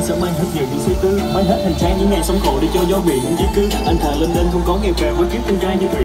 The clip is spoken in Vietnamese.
sẽ mang hết nhiều những suy tư, mang hết hành trang những ngày sống khổ để cho gió biển di cư. Anh thà lên không có nghèo khờ với kiếp con trai như thủy.